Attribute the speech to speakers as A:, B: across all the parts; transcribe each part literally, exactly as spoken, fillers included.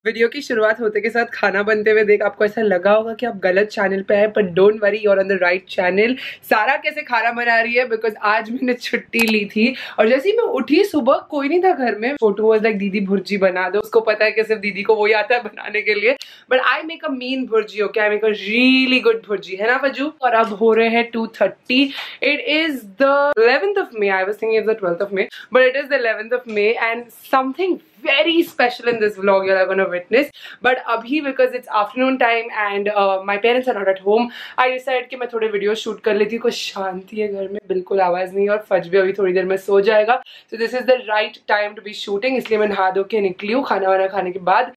A: Video की शुरुआत होते के साथ खाना बनते हुए देख आपको ऐसा लगा होगा कि आप गलत चैनल पे आए, पर don't worry, you are on the right channel. सारा कैसे खाना बना रही है बिकॉज आज मैंने छुट्टी ली थी और जैसे ही मैं उठी सुबह कोई नहीं था घर में। छोटू वाज लाइक दीदी भुर्जी बना दो, उसको पता है कि सिर्फ दीदी को वही आता है बनाने के लिए, but I make a mean bhurji. Okay, I make a really good bhurji, है ना फजू। और अब हो रहे हैं two thirty. It is the eleventh of May, I was thinking it's the twelfth of May, but it is the eleventh of May and something very special in this vlog you are going to witness. But abhi because it's afternoon time and uh, my parents are not at home, I decided कि मैं थोड़े video shoot कर लेती हूँ। कुछ शांति है घर में, बिल्कुल आवाज नहीं है और फज भी अभी थोड़ी देर में सो जाएगा। So this is the right time to be shooting, इसलिए मैं नहा धो के निकली हूँ खाना वाना खाने के बाद।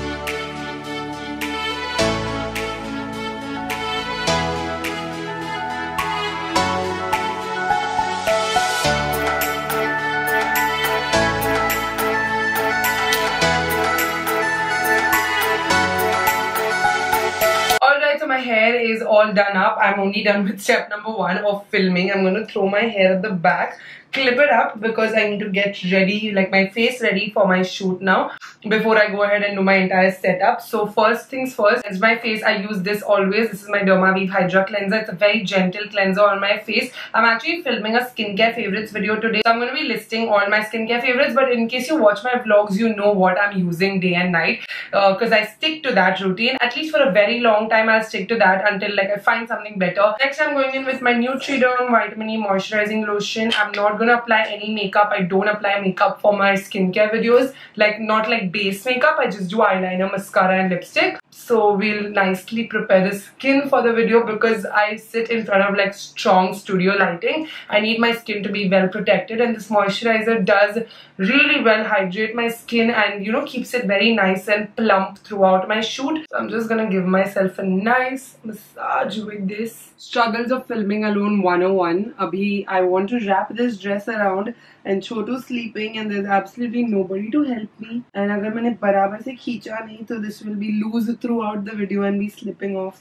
A: My hair is all done up. I'm only done with step number one of filming. I'm going to throw my hair at the back, clip it up because I need to get ready, like my face ready for my shoot now before I go ahead and do my entire setup. So first things first, is my face. I use this always. This is my Dermavive Hydra Cleanser. It's a very gentle cleanser on my face. I'm actually filming a skincare favorites video today. So I'm going to be listing all my skincare favorites, but in case you watch my vlogs, you know what I'm using day and night because uh, I stick to that routine. At least for a very long time, I'll stick to that until like I find something better. Next, I'm going in with my Nutriderm Vitamin E Moisturizing Lotion. I'm not going to apply any makeup. I don't apply makeup for my skincare videos, like not like base makeup. I just do eyeliner, mascara and lipstick. So we'll nicely prepare the skin for the video because I sit in front of like strong studio lighting. I need my skin to be well protected, and this moisturizer does really well hydrate my skin and you know keeps it very nice and plump throughout my shoot. So I'm just gonna give myself a nice massage with this. Struggles of filming alone one oh one. Abhi I want to wrap this dress around and Chotu's sleeping and there's absolutely nobody to help me. And agar maine barabar se खींचा nahi to this will be loose throughout the video and be slipping off.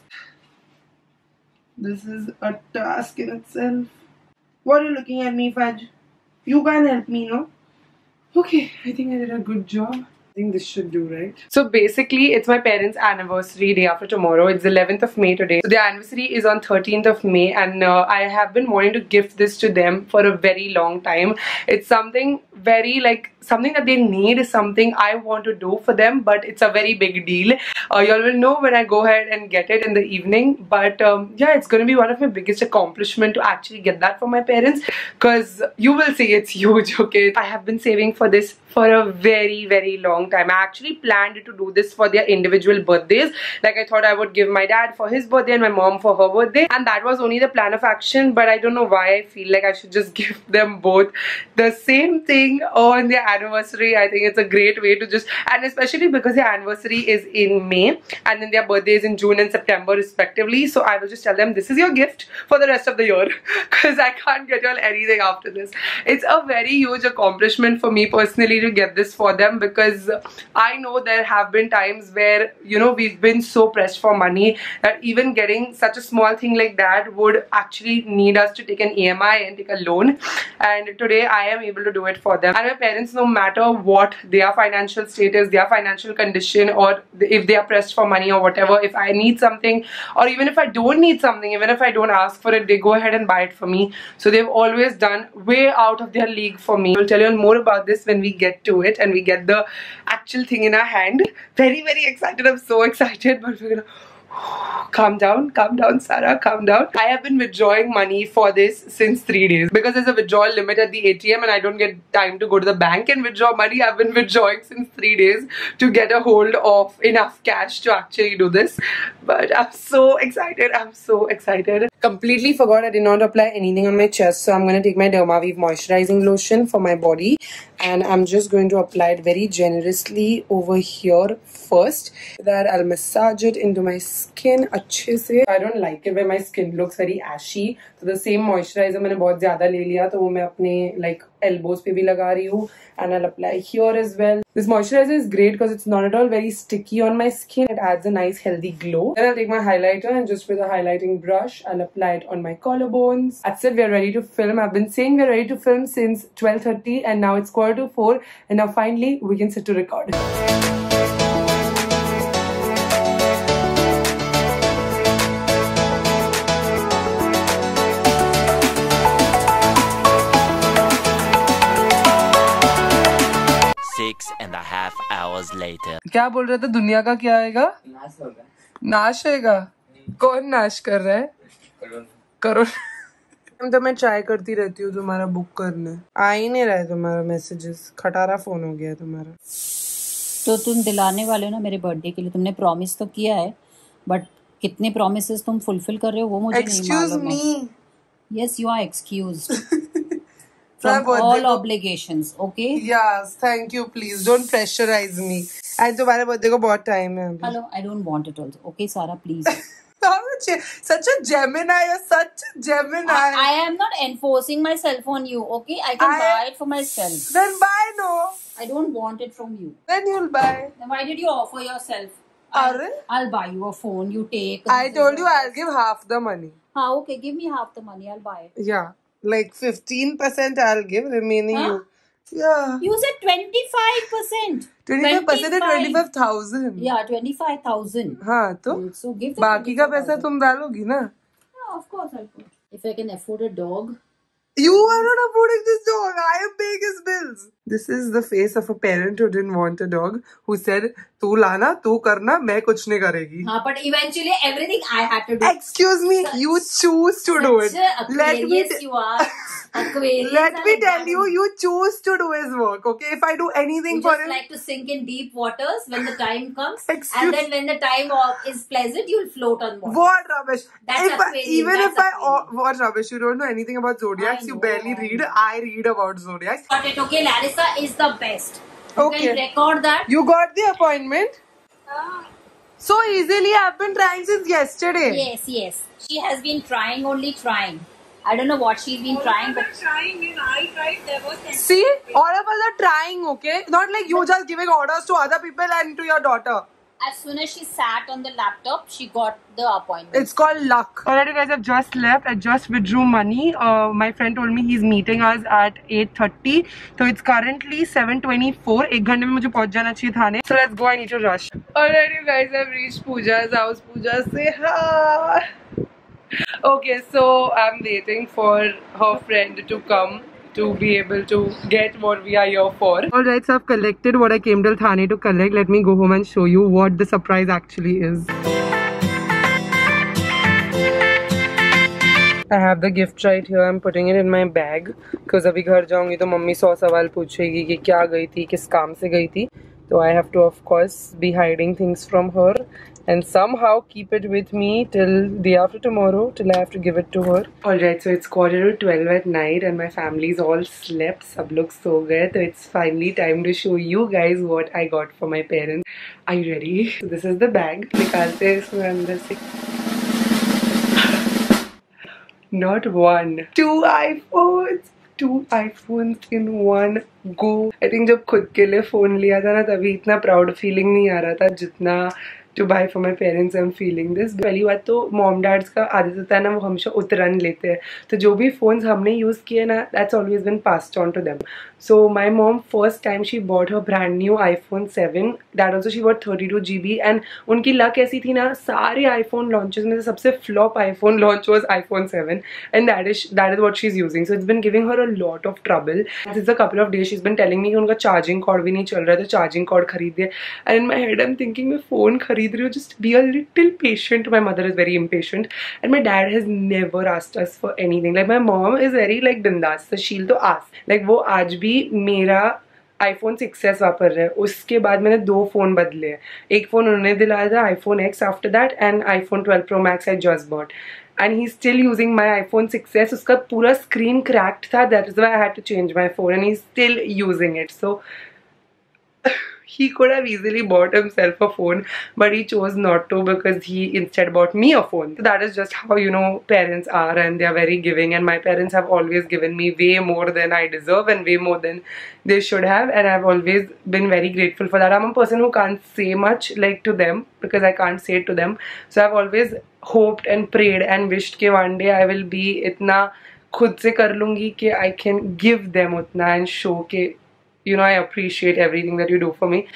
A: This is a task in itself. What are you looking at me, Fudge? You can't help me, no? Okay, I think I did a good job. I think this should do, right? So basically, it's my parents' anniversary day after tomorrow. It's the eleventh of May today. So their anniversary is on thirteenth of May and uh, I have been wanting to gift this to them for a very long time. It's something very like something that they need, is something I want to do for them, but it's a very big deal. Uh, y'all will know when I go ahead and get it in the evening. But um, yeah, it's going to be one of my biggest accomplishment to actually get that for my parents because you will see it's huge. Okay, I have been saving for this for a very very long time. I actually planned to do this for their individual birthdays. Like I thought I would give my dad for his birthday and my mom for her birthday, and that was only the plan of action. But I don't know why I feel like I should just give them both the same thing on their anniversary. I think it's a great way to just, and especially because their anniversary is in May and then their birthday is in June and September respectively. So I will just tell them this is your gift for the rest of the year because I can't get y'all anything after this. It's a very huge accomplishment for me personally to get this for them because I know there have been times where you know we've been so pressed for money that even getting such a small thing like that would actually need us to take an E M I and take a loan, and today I am able to do it for them. And my parents, no matter what their financial status, their financial condition, or if they are pressed for money or whatever, if I need something or even if I don't need something, even if I don't ask for it, they go ahead and buy it for me. So they've always done way out of their league for me. I'll tell you more about this when we get to it and we get the actual thing in our hand. Very very excited. I'm so excited, but we're gonna calm down, calm down, Sarah, calm down. I have been withdrawing money for this since three days because there's a withdrawal limit at the A T M and I don't get time to go to the bank and withdraw money. I've been withdrawing since three days to get a hold of enough cash to actually do this. But I'm so excited. I'm so excited. Completely forgot I did not apply anything on my chest, so I'm going to take my Dermavive moisturizing lotion for my body and I'm just going to apply it very generously over here first. That I'll massage it into my skin अच्छे से. I don't like it when my skin looks very ashy, so the same moisturizer मैंने बहुत ज़्यादा ले लिया तो वो मैं अपने like elbows पे भी लगा रही हूँ and I'll apply here as well. This moisturizer is great because it's not at all very sticky on my skin. It adds a nice healthy glow. Then I'll take my highlighter and just with a highlighting brush I'll apply it on my collarbones. That's it, we're ready to film. I've been saying we're ready to film since twelve thirty and now it's quarter to four and now finally we can sit to record.
B: later.
A: क्या बोल रहा था? दुनिया का क्या आएगा? नाश होगा। नाश होगा? कौन नाश कर रहा है? करो। तो मैं ट्राई करती रहती हूँ तुम्हारा बुक करने, आ ही नहीं रहा है तुम्हारा मैसेजेस। खटारा फोन हो गया है तुम्हारा।
C: तो तुम दिलाने वाले हो ना मेरे बर्थडे के लिए, तुमने प्रॉमिस तो किया है, बट कितने प्रॉमिसेस तुम फुलफिल कर रहे हो वो मुझे नहीं मालूम है। Yes, you are excused from all obligations, okay?
A: Yes, thank you. Please don't pressurize me. आज तुम्हारे बर्थडे को बहुत टाइम है अभी।
C: Hello, I don't want it also. Okay, Sarah, please.
A: Such a Gemini, you're such a Gemini.
C: I, I am not enforcing myself on you, okay? I can I, buy it for myself.
A: Then buy, no.
C: I don't want it from you.
A: Then you'll buy.
C: Then why did you offer yourself?
A: I'll,
C: I'll buy you a phone, you take.
A: I told you I'll give half the money.
C: हाँ, okay, give me half the money, I'll buy it.
A: Yeah. Like fifteen percent I'll give, remaining huh? you. Yeah.
C: You said twenty-five percent.
A: twenty-five percent is twenty-five thousand.
C: Yeah, twenty-five thousand.
A: हाँ तो?
C: So give the
A: बाकी का पैसा तुम डालोगी ना?
C: Yeah, of course I'll put. If I can afford a dog.
A: You are not affording this dog. I am paying his bills. This is the face of a parent who didn't want a dog, who said, "तू लाना, तू करना, मैं कुछ नहीं करेगी."
C: हाँ, but eventually everything I had to do.
A: Excuse me, such, you choose to do it.
C: Let me. You are. Aquarius
A: Let me tell you, you choose to do his work. Okay, if I do anything
C: you
A: for
C: just
A: him,
C: like to sink in deep waters when the time comes,
A: Excuse
C: and then when the time is pleasant, you'll float on water.
A: What rubbish!
C: That's
A: if
C: Aquarius.
A: I, even
C: That's
A: if
C: Aquarius.
A: I, what rubbish! You don't know anything about zodiacs. You barely read. I read about zodiacs.
C: Got it? Okay, Larissa is the best. You
A: okay.
C: can record that.
A: You got the appointment.
C: Ah.
A: So easily. I've been trying since yesterday.
C: Yes, yes. She has been trying, only trying. I don't know what she's been all trying, but
D: trying. You know, I tried. There was.
A: See, all of us are trying. Okay, not like you just giving orders to other people and to your daughter.
C: As soon as she sat on the laptop, she got the appointment.
A: It's called luck. Alright, you guys, I've just left. I just withdrew money. Uh, my friend told me he's meeting us at eight thirty. So it's currently seven twenty-four. एक घंटे में मुझे पहुंच जाना चाहिए थाने. So let's go. I need to rush. Alright, you guys, I've reached Pooja's house. Pooja, say hi. Okay, so I'm waiting for her friend to come to be able to get what we are here for. Alright, so I've collected what I came to Thane to collect. Let me go home and show you what the surprise actually is. I have the gift right here. I'm putting it in my bag because अभी घर जाऊंगी तो mummy सौ सवाल पूछेगी कि क्या गई थी, किस काम से गई थी. So I have to, of course, be hiding things from her and somehow keep it with me till day after tomorrow, till I have to give it to her. Alright, so it's quarter to twelve at night and my family's all slept. Sab log so gaye. So it's finally time to show you guys what I got for my parents. Are you ready? So this is the bag. Nikalte hain isme andar se. Not one, two iPhones. Two iPhones in one go. I think जब खुद के लिए phone लिया था ना तभी इतना proud feeling नहीं आ रहा था जितना to buy for my parents. I'm feeling this. पहली बात तो मॉम डैड्स का आदत होता है ना, वो हमेशा उतरन लेते हैं, तो जो भी फोन्स हमने यूज़ किए ना, that's always been passed on to them. So my mom first time she bought her brand new iPhone seven. That also she bought thirty-two G B and उनकी लक ऐसी थी ना, सारे iPhone launches में से सबसे flop iPhone launch was iPhone seven and that is that is what she's using. So it's been giving her a lot of trouble. Since a couple of days she's been telling me कि उनका charging cord भी नहीं चल रहा है, तो charging cord खरीदिए. And in my head I'm thinking मैं phone खरीद रही हूँ, just be a little patient. My mother is very impatient and my dad has never asked us for anything. Like my mom is very like bindas, so she'll to ask. Like वो आज भी मेरा iPhone six S वापर रहे हैं. उसके बाद मैंने दो फ़ोन बदले हैं. एक फ़ोन उन्होंने दिलाया था, iPhone X after that, and iPhone twelve Pro Max I just bought. And he's still using my iPhone six S. उसका पूरा screen cracked था. That is why I had to change my phone, and he's still using it. So he could have easily bought himself a phone, but he chose not to because he instead bought me a phone. So that is just how, you know, parents are, and they are very giving, and my parents have always given me way more than I deserve and way more than they should have, and I've always been very grateful for that. I'm a person who can't say much like to them because I can't say it to them. So I've always hoped and prayed and wished कि one day I will be इतना खुद से कर लूँगी कि I can give them उतना and show कि you know I appreciate everything that you do for me.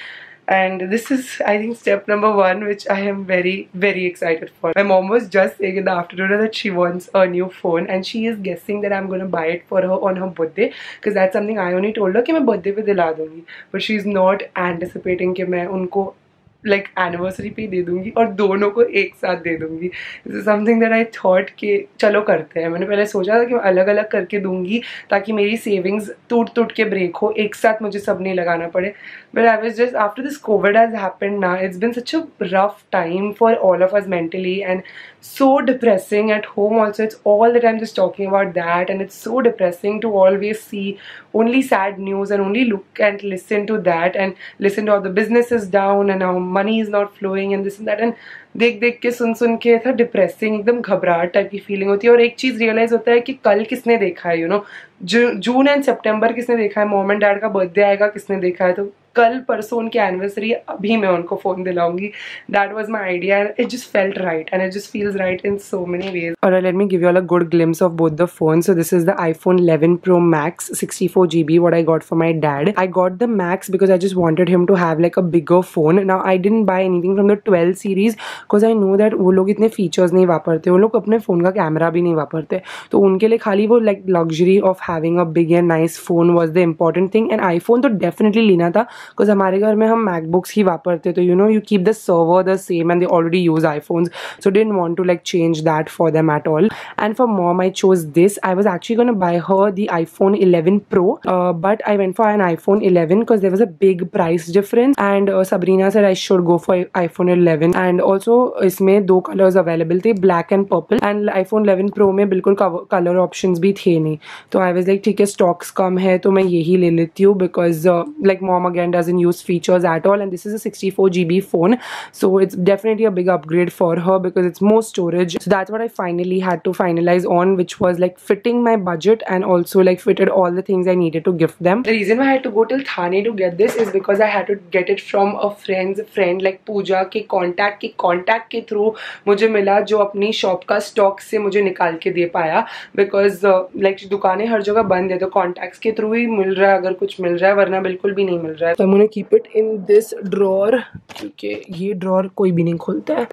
A: And this is, I think, step number one, which I am very, very excited for. My mom was just saying in the afternoon that she wants a new phone, and she is guessing that I'm going to buy it for her on her birthday, because that's something I only told her कि मैं birthday पे दिला दूँगी. But she's not anticipating कि मैं उनको like anniversary पे दे दूंगी और दोनों को एक साथ दे दूंगी. This is something that I thought कि चलो करते हैं. मैंने पहले सोचा था कि मैं अलग अलग करके दूंगी ताकि मेरी सेविंग्स टूट टूट के ब्रेक हो, एक साथ मुझे सब नहीं लगाना पड़े. But I was just after this COVID has happened ना, it's been such a rough time for all of us mentally and so depressing at home also. It's all the time just talking about that, and it's so depressing to always see only sad news and only look and listen to that and listen to how the business is down and how money is not flowing and this and that, and देख देख के सुन सुन के था depressing, एकदम घबराहट type की feeling होती है. और एक चीज़ रियलाइज होता है कि कल किसने देखा है, यू नो, जून एंड सितंबर किसने देखा है, मॉम एंड डैड का बर्थडे आएगा किसने देखा है, तो कल परसों उनकी एनिवर्सरी, अभी मैं उनको फ़ोन दिलाऊंगी. That was my idea and it just felt right and it just feels right in so many ways. और let me give you all a good glimpse of both the phone. So this is the iPhone eleven Pro Max sixty-four G B what I got for my dad. I got the Max because I just wanted him to have like a bigger phone. Now I didn't buy anything from the twelve series because I know that वो लोग इतने features नहीं वापरते, वो लोग अपने phone का camera भी नहीं वापरते, तो उनके लिए खाली वो like luxury of having a big and nice phone was the important thing. And iPhone तो डेफिनेटली लेना था बिकॉज हमारे घर में हम मैकबुक्स ही वापरते, तो you know you keep the server the same and they already use iPhones, so didn't want to like change that for them at all. And for mom I chose this. I was actually gonna buy her the iPhone eleven Pro, uh, but I went for an iPhone eleven because there was a big price difference, and uh, Sabrina said I should go for iPhone eleven. And also इसमें दो colours available थे, black and purple, and iPhone eleven Pro में बिल्कुल colour options भी थे नहीं, तो I was like ठीक है स्टॉक्स कम है तो मैं यही ले लेती हूँ because like mom again doesn't use features at all, and this is a sixty-four G B phone, so it's definitely a big upgrade for her because it's more storage. So that's what I finally had to finalize on, which was like fitting my budget and also like fitted all the things I needed to gift them. The reason why I had to go till Thane to get this is because I had to get it from a friend's friend, like Pooja के contact के contact के through मुझे मिला, जो अपनी shop का stock से मुझे निकाल के दे पाया, बिकॉज लाइक uh, दुकानें हर जगह बंद है, तो कॉन्टैक्ट्स के थ्रू ही मिल रहा है अगर कुछ मिल रहा है, वरना बिल्कुल भी नहीं मिल रहा है. तो I'm gonna keep it in this drawer, क्योंकि ये ड्रॉर कोई भी नहीं खोलता है.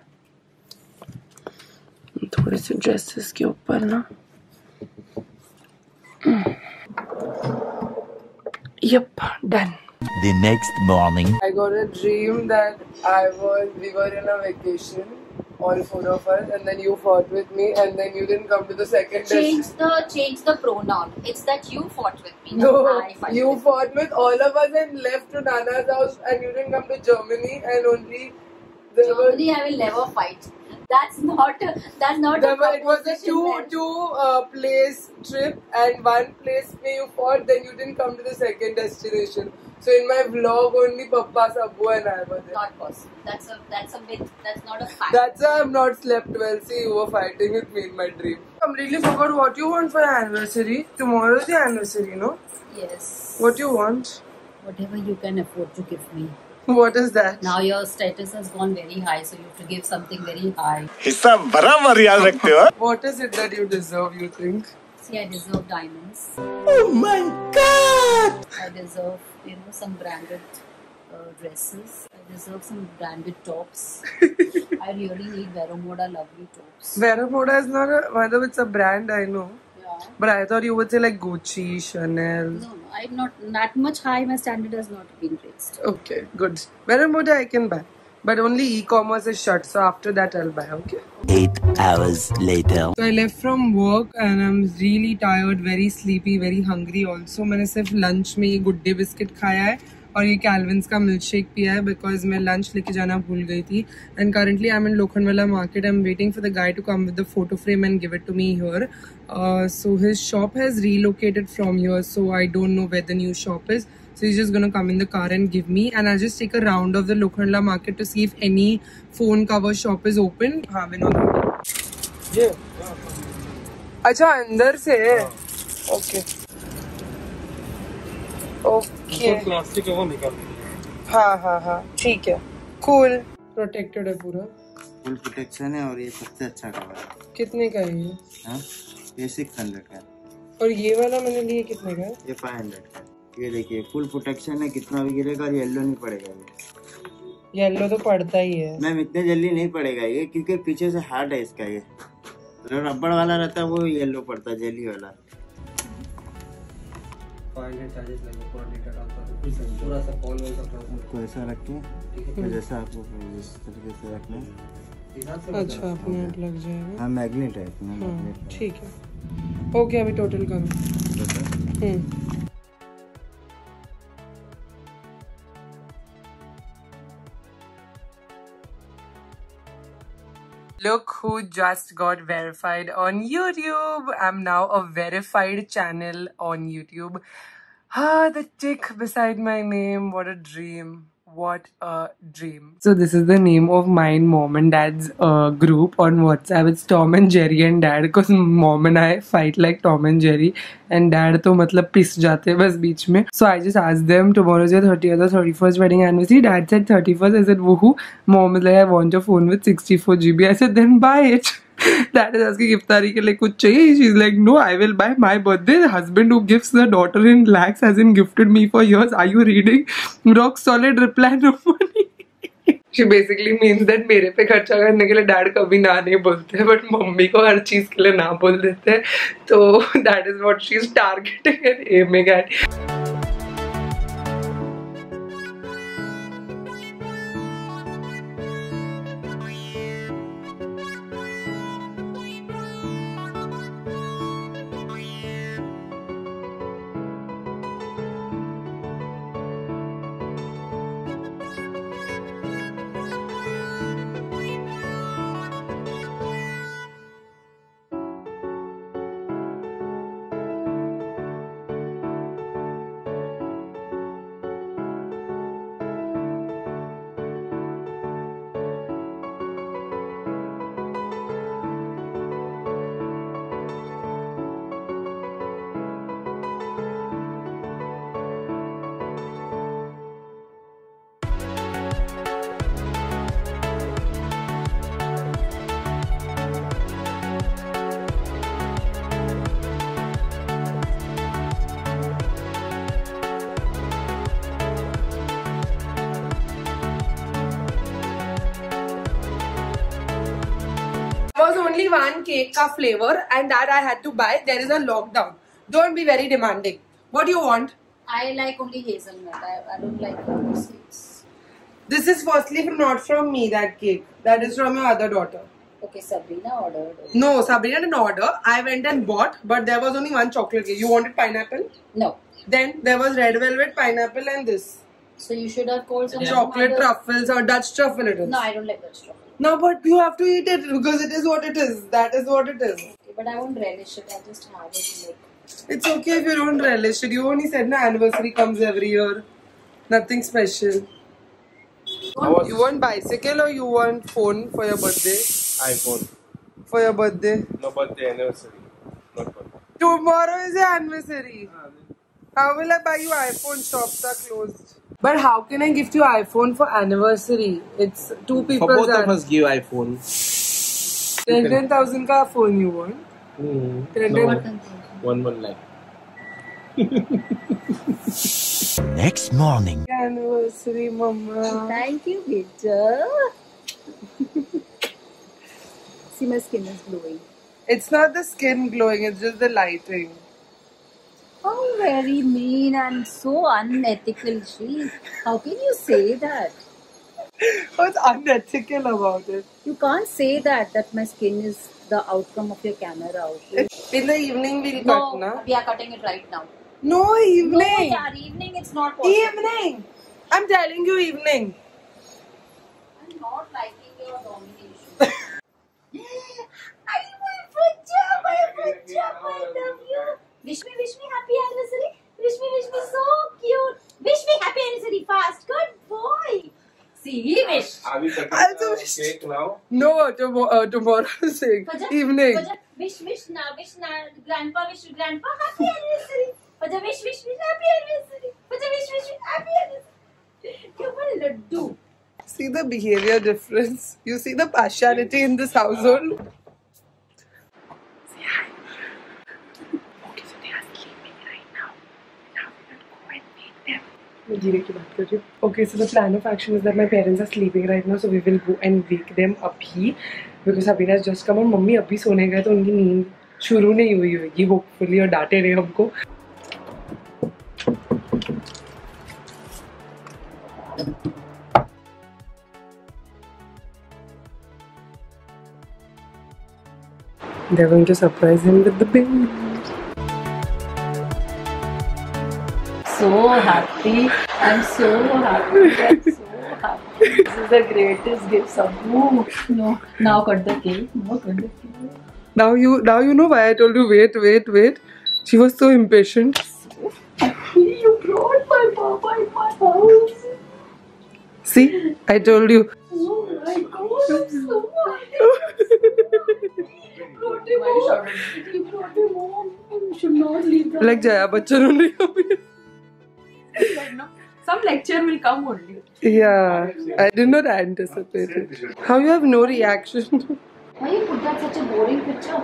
A: थोड़े से ड्रेसेस के ऊपर ना, yep, done.
B: The next morning,
A: I got a dream that I was, we were in a vacation, all four of us, and then you fought with me, and then you didn't come to the second.
C: Change the change the pronoun. It's that you fought with me.
A: No,
C: I fought
A: you
C: with
A: fought with all of us and left to Nana's house, and you didn't come to Germany, and only there
C: Germany, I will never fight. That's not a, that's not
A: there
C: a
A: were, it was a
C: proposition
A: two
C: then.
A: two uh, place trip, and one place where you fought, then you didn't come to the second destination. So in my vlog only Papa, Sabbu and I were there.
C: Not possible. That's a that's a myth. That's not a fact.
A: That's why I've not slept well. See, you were fighting with me in my dream. I completely forgot what you want for your anniversary. Tomorrow is the anniversary, no?
C: Yes.
A: What do you want?
C: Whatever you can afford to give me.
A: What is that?
C: Now your status has gone very high, so you have to give something very high.
B: हिस्सा बराबर याद रखते हो.
A: What is it that you deserve, you think?
C: See, I deserve diamonds.
B: Oh my God!
C: I deserve, you know, some branded uh, dresses. I deserve some branded tops. I really need Vero Moda lovely tops.
A: Vero Moda is not a, whether it's a brand, I know.
C: Yeah.
A: But I thought you would say like Gucci, Chanel.
C: No, no, I'm not that much high. My standard has not been raised.
A: Okay, good. Vero Moda I can buy. But only e-commerce is shut, so after that I'll buy, okay?
B: Eight hours later.
A: So I left from work and I'm really tired, very sleepy, very hungry also. मैंने सिर्फ lunch में ये good day biscuit खाया है और ये कैल्विन्स का milk shake पिया है बिकॉज मैं लंच लेके जाना भूल गई थी. And currently I am in Lokhandwala market. I am waiting for the guy to come with the photo frame and give it to me here. So his shop has relocated from here, so I don't know where the new shop is. So he's just gonna come in the car and give me, and I'll just take a round of the Lokhandla market to see if any phone cover shop is open. हाँ विनोद. ये अच्छा अंदर से है. Okay okay
E: plastic है वो निकाल.
A: हाँ हाँ हाँ ठीक है. कूल. प्रोटेक्टेड है पूरा.
E: फुल प्रोटेक्शन है और ये सबसे अच्छा कवर है.
A: कितने का है ये?
E: हाँ ये सिक्स हंड्रेड का है.
A: और ये वाला मैंने लिया कितने का है?
E: ये फाइव हंड्रेड का है. ये देखिए फुल प्रोटेक्शन है, कितना भी गिरेगा येलो नहीं पड़ेगा. ये
A: येलो तो पड़ता ही है
E: मैम, इतने जल्दी नहीं पड़ेगा ये, क्योंकि पीछे से हार्ड है इसका। ये जो रबड़ वाला रहता है वो येलो पड़ता है, जेली वाला।
F: पूरा सा कॉल वॉल सब
E: उसको ऐसा रख के तो जैसा आपको इस तरीके से रखना है।
A: अच्छा अपने आप लग जाएगा।
E: हाँ, मैग्नेट है अपना,
A: हाँ,
E: मैग्नेट है।
A: ठीक है। ओके अभी टोटल करो। हम्म Look who just got verified on YouTube. I'm now a verified channel on YouTube. Ah, the tick beside my name. What a dream. What a dream. So this is the name of mine, mom and dad's uh, group on WhatsApp. It's Tom and Jerry and dad, because mom and I fight like Tom and Jerry and dad तो मतलब पिस जाते हैं बस बीच में. So I just asked them, tomorrow is your thirtieth or thirty-first wedding anniversary. Dad said thirty-first. I said woohoo. Mom is like, I want a phone with sixty-four G B. I said then buy it. Dad is asking इफ्तारी के लिए कुछ चाहिए. She's like, no, I will buy my birthday. The husband who gives the daughter in lakhs hasn't gifted me for years. Are you reading? Rock solid reply, no money. She basically means that मेरे पे खर्चा करने के लिए dad कभी ना नहीं बोलते, बट मम्मी को हर चीज के लिए ना बोल देते हैं. तो that is what she's targeting and aiming at. Was only one cake ka flavor and that I had to buy. There is a lockdown. Don't be very demanding. What do you want?
C: I like only hazelnut. I, I don't like other sweets.
A: This is firstly not from me, that cake. That is from your other daughter.
C: Okay, Sabrina ordered.
A: No, Sabrina didn't order. I went and bought, but there was only one chocolate cake. You wanted pineapple?
C: No.
A: Then there was red velvet, pineapple and this.
C: So you should have called some
A: Chocolate
C: other...
A: truffles or Dutch truffle it is.
C: No, I don't like Dutch truffle.
A: No, but you have to eat it because it is what it is. That is what it is.
C: Okay, but I won't relish it. I just have it like...
A: It's okay if you don't relish it. You only said na anniversary comes every year. Nothing special.
F: was...
A: You want bicycle or you want phone for your birthday?
F: iPhone.
A: For your birthday?
F: No birthday, anniversary. Not birthday.
A: Tomorrow is your anniversary. How will I buy you iPhone? Shops are closed. But how can I gift you iPhone for anniversary? It's two people.
F: For both of us, give iPhone.
A: ten ten thousand ka phone you want?
F: Hmm.
A: ten
F: No,
A: ten.
F: one one lakh.
B: Next morning.
A: Anniversary, mama.
C: Thank you, Peter. See, my skin is glowing.
A: It's not the skin glowing, it's just the lighting.
C: Oh, very mean and so unethical, Shri. How can you say that?
A: What's unethical about it?
C: You can't say that, that my skin is the outcome of your camera. Okay?
A: In the evening we'll
C: No,
A: cut, na?
C: we are cutting it right now.
A: No,
C: No,
A: evening.
C: yaar, evening it's not possible.
A: Evening. I'm telling you evening.
C: I'm not liking your domination. I will put you, I will put you, I love you. Wish me, wish me happy anniversary. Wish me, wish me so cute. Wish me happy anniversary fast. Good boy. See, wish.
F: Are we cutting
A: Also
F: the
A: wish-
F: cake now?
A: No, tomorrow, uh, tomorrow's thing.
C: Fajar,
A: Evening.
C: Fajar, wish, wish, na, wish, na, grandpa, wish, grandpa, happy anniversary. Fajar, wish, wish, wish, happy anniversary. Fajar, wish, wish, wish, happy anniversary. You're a laddu.
A: See the behavior difference. You see the partiality in this household. Say hi. Okay, so they are sleeping right now. Now we're gonna go and meet them. जीरे की बात कर रही हूँ. Okay, so the plan of action is that my parents are sleeping right now, so we will go and wake them अभी because Sabina has just come और mummy अभी सोने गए तो उनकी नींद शुरू नहीं हुई होगी hopefully और डांटे रहे हमको. They're going to surprise him with the baby.
C: So happy. I'm so happy. I'm so happy. This is the greatest gift of you. No, now cut the cake. No, cut the cake.
A: Now you, now you know why I told you wait, wait, wait. She was so impatient.
C: You brought my papa in my house.
A: See, I told you.
C: Oh my God, I'm so happy. Brought him home. He brought him home. You should not leave that.
A: Like Jaya Bachchan only.
C: Some lecture will come only.
A: Yeah, I did not anticipate it. How you have no reaction?
C: Why you put that such a boring picture?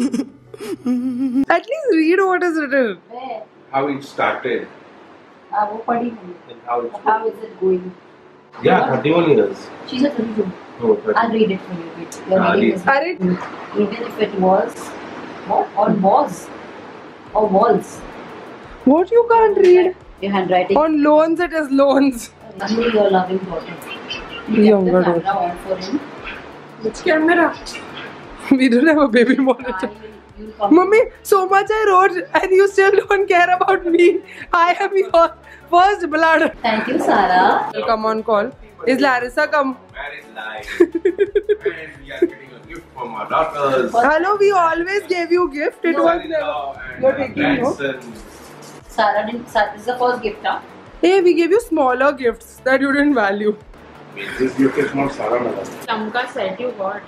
A: At least read what is written.
C: Where?
F: How it started
C: Ah, wo padi hai.
F: and how it.
C: How is it going?
F: Yeah, thirty-one years.
C: She's a thirty-two.
F: No,
C: I'll
F: thirty.
C: read it for you. Wait. You're
F: Ah,
C: reading
F: read.
C: this.
A: Arey,
C: Even if it was what or was or was
A: what you can't read?
C: your handwriting.
A: On loans it is loans.
C: Only your loving daughter. You
A: Younger
C: kept the camera on for him.
A: Which camera? We don't have a baby monitor.
C: I, you'll come.
A: Mummy, so much I wrote and you still don't care about me. I am your first blood.
C: Thank you, Sarah.
A: Come on call. Is Larissa come?
F: Marriage life. And we are getting a gift from our daughters.
A: Hello, we always gave you gift. It was never.
F: Son-in-law and
A: You're
F: our
A: taking no?
F: grandson.
C: Sarah didn't. Sarah, this is the first gift, huh?
A: Hey, we gave you smaller gifts that you didn't value.
F: This gift is not Sarah, madam.
D: Chamka set you got.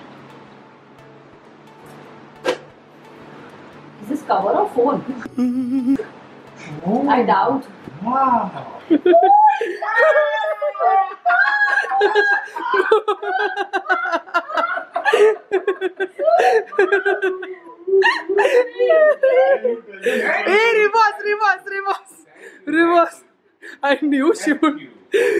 C: Is this cover or phone?
F: Oh,
C: I doubt.
F: wow.
A: Hey, reverse, reverse, reverse, reverse. I knew she would.
C: Amazing!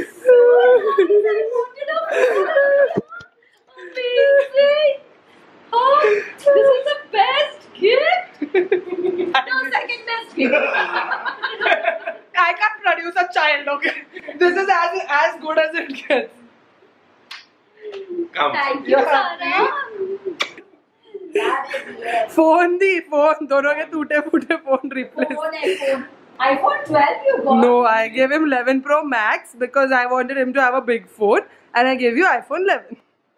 C: Oh, this is the best gift. No, second best gift.
A: I can't produce a child, okay? This is as as good as it gets.
F: Come.
C: Thank you,
A: You're
C: Sarah.
A: Phone the phone दोनों के टूटे फूटे phone replace.
C: Phone, iPhone. iPhone twelve you got?
A: No, I gave him eleven Pro Max because I wanted him to have a big phone, and I gave you iPhone eleven.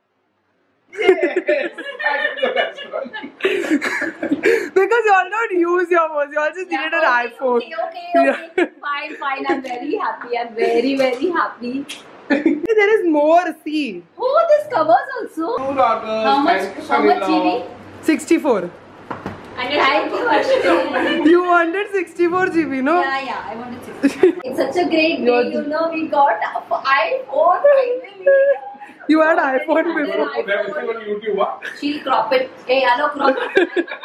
A: Because you all don't use your phones, you all just needed an
C: okay,
A: iPhone.
C: Okay, okay, okay. Fine, fine. I'm very happy. I'm very, very happy.
A: There is more, see.
C: Oh, this covers also.
F: Two daughters.
C: How much?
F: and
C: How much G B?
F: son-in-law.
A: sixty-four.
C: Thank you, Ashwini.
A: You wanted sixty-four G B, no?
C: Yeah, yeah. I wanted sixty. It's such a great day. You know, we got a iPhone finally.
A: You had iPhone
C: Another
A: before.
F: Put everything on YouTube, huh?
C: She'll crop it. Hey, hello, crop it.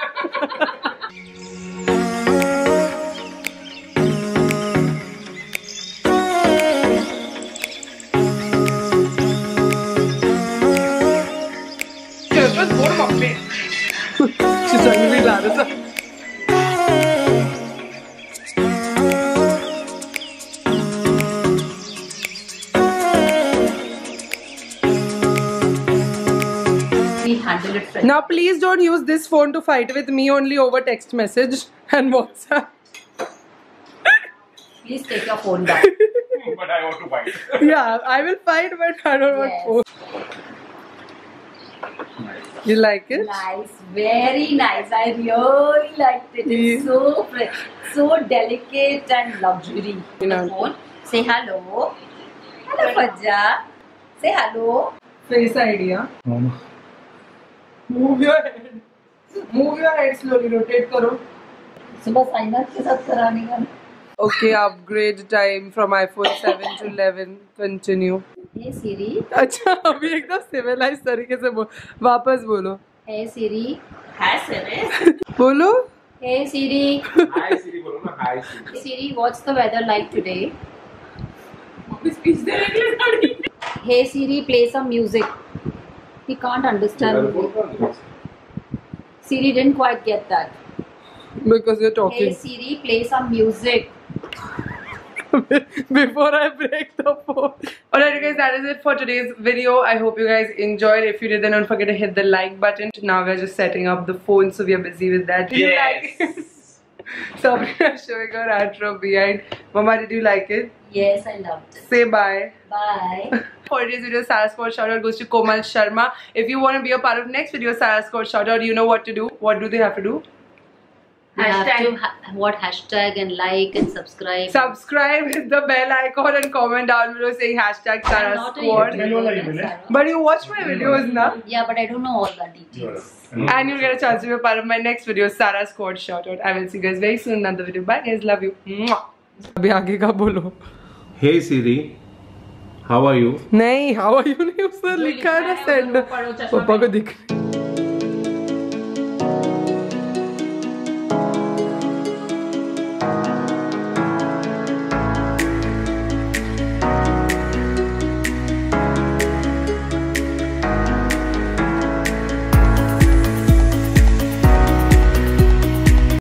A: She's trying to be Larissa.
C: We handle it fresh.
A: Now please don't use this phone to fight with me only over text message and WhatsApp.
C: Please take your phone back.
F: But I want to fight.
A: Yeah, I will fight but I don't want
C: Yes.
A: phone. You like it?
C: Nice, very nice. I really liked it. It's so fresh, so delicate and luxury.
A: You know.
C: The phone. Say hello. Hello, Fajja. Say hello.
A: Face idea. Move your head. Move your head slowly. Rotate karo.
C: सुबह signer के साथ कराने का.
A: Okay, upgrade time from iPhone seven to eleven. Continue.
C: Hey Siri.
A: अच्छा अभी एकदम civilized तरीके से बोल वापस बोलो.
C: Hey Siri.
D: Hi, Siri.
A: बोलो.
C: Hey Siri.
F: Hi Siri, bolo na. Hi Siri.
C: Siri, what's the weather like today?
A: अपनी स्पीच दे रही है।
C: Hey Siri, play some music. He can't understand me. Siri didn't quite get that.
A: Because you're talking.
C: Hey Siri, play some music.
A: Before I break the phone. Alright guys, that is it for today's video. I hope you guys enjoyed. If you did, then don't forget to hit the like button. Now we're just setting up the phone, so we are busy with that. Did
F: Yes.
A: you like it? Sabrina showing her outro behind. Mama, did you like it?
C: Yes, I loved it.
A: Say bye.
C: Bye.
A: For today's video, Sarah's Court Shoutout goes to Komal Sharma. If you want to be a part of next video, Sarah's Court Shoutout, you know what to do. What do they have to do?
C: You have
D: Hashtag.
C: to ha what hashtag and like and subscribe.
A: Subscribe, hit the bell icon and comment down below saying hashtag
C: I'm
A: Sarah's
C: not a
A: Court.
C: YouTuber, Sarah.
A: But you watch my videos now.
C: Yeah, but I don't know all the details.
A: And you'll get a chance to be a part of my next video, Sarah's Court Shoutout. I will see you guys very soon in another video. Bye guys, love you. Mwah. अभी आगे का बोलो.
F: Hey Siri, how are you?
A: नहीं, how are you नहीं उसने लिखा है ना सेंड. पापा को दिख.